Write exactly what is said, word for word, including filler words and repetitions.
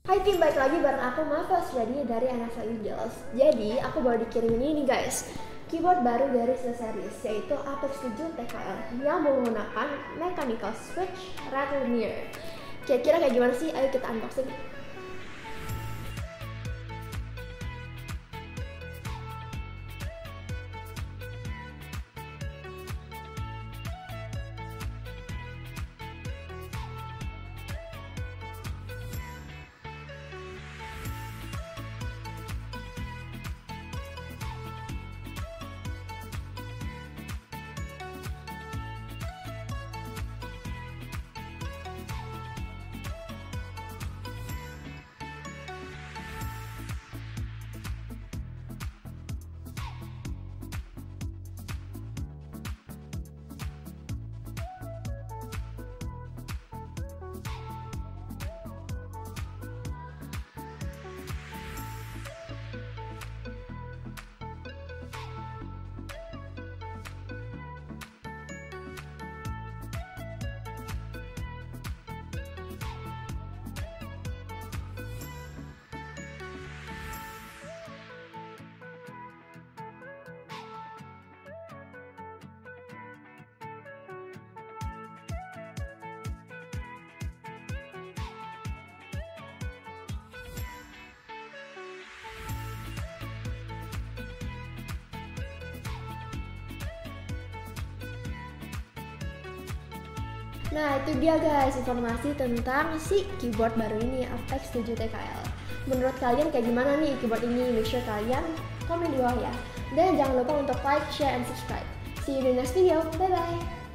Hai tim, balik lagi bareng aku Mafas dari dari TEAMnxl. Jadi aku baru dikirim ini nih guys, keyboard baru dari Steelseries, yaitu Apex tujuh T K L yang menggunakan mechanical switch rattle mirror. Kira-kira kayak gimana sih? Ayo kita unboxing. Nah itu dia guys informasi tentang si keyboard baru ini Apex tujuh T K L. Menurut kalian kayak gimana nih keyboard ini? Make sure kalian komen di bawah ya. Dan jangan lupa untuk like, share, and subscribe. See you in the next video. Bye bye.